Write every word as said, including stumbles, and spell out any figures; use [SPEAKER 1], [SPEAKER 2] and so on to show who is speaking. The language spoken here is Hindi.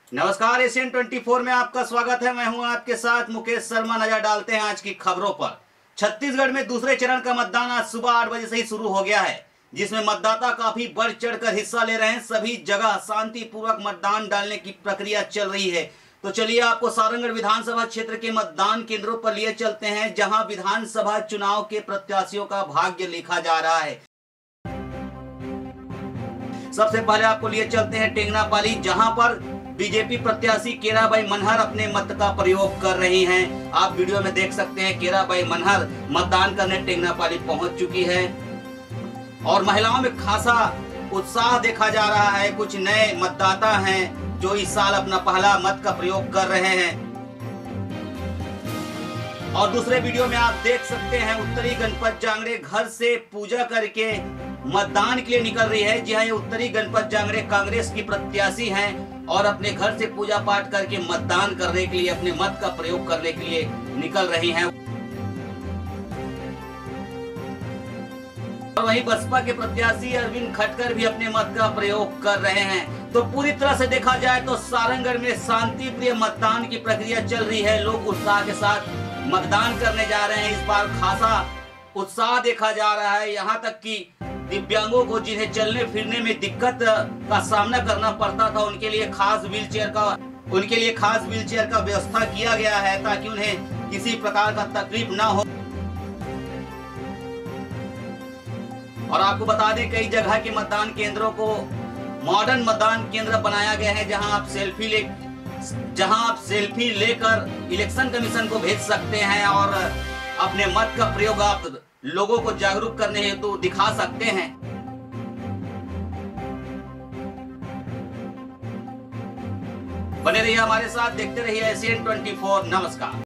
[SPEAKER 1] नमस्कार, एशियन ट्वेंटी फोर में आपका स्वागत है। मैं हूं आपके साथ मुकेश शर्मा। नजर डालते हैं आज की खबरों पर। छत्तीसगढ़ में दूसरे चरण का मतदान आज सुबह आठ बजे से ही शुरू हो गया है, जिसमें मतदाता काफी बढ़ चढ़कर हिस्सा ले रहे हैं। सभी जगह शांतिपूर्वक मतदान डालने की प्रक्रिया चल रही है। तो चलिए आपको सारंगढ़ विधानसभा क्षेत्र के मतदान केंद्रों पर लिए चलते हैं, जहां विधानसभा चुनाव के प्रत्याशियों का भाग्य लिखा जा रहा है। सबसे पहले आपको लिए चलते हैं टेंगनापाली, जहां पर बीजेपी प्रत्याशी केराबाई मनहर अपने मत का प्रयोग कर रही हैं। आप वीडियो में देख सकते हैं केराबाई मनहर मतदान करने टेंगनापाली पहुंच चुकी है और महिलाओं में खासा उत्साह देखा जा रहा है। कुछ नए मतदाता हैं जो इस साल अपना पहला मत का प्रयोग कर रहे हैं। और दूसरे वीडियो में आप देख सकते हैं उत्तरी गणपत जांगड़े घर से पूजा करके मतदान के लिए निकल रही है। जी हाँ, ये उत्तरी गणपत जांगड़े कांग्रेस की प्रत्याशी हैं और अपने घर से पूजा पाठ करके मतदान करने के लिए, अपने मत का प्रयोग करने के लिए निकल रही हैं। और वहीं बसपा के प्रत्याशी अरविंद खटकर भी अपने मत का प्रयोग कर रहे हैं। तो पूरी तरह से देखा जाए तो सारंगढ़ में शांति प्रिय मतदान की प्रक्रिया चल रही है। लोग उत्साह के साथ मतदान करने जा रहे हैं। इस बार खासा उत्साह देखा जा रहा है। यहाँ तक कि दिव्यांगों को, जिन्हें चलने फिरने में दिक्कत का सामना करना पड़ता था, उनके लिए खास व्हीलचेयर का उनके लिए खास व्हीलचेयर का व्यवस्था किया गया है, ताकि उन्हें किसी प्रकार का तकलीफ ना हो। और आपको बता दें, कई जगह के मतदान केंद्रों को मॉडर्न मतदान केंद्र बनाया गया है, जहां आप सेल्फी ले जहां आप सेल्फी लेकर इलेक्शन कमीशन को भेज सकते हैं और अपने मत का प्रयोग आप लोगों को जागरूक करने हेतु तो दिखा सकते हैं। बने रहिए हमारे साथ, देखते रहिए एशियन ट्वेंटी फोर। नमस्कार।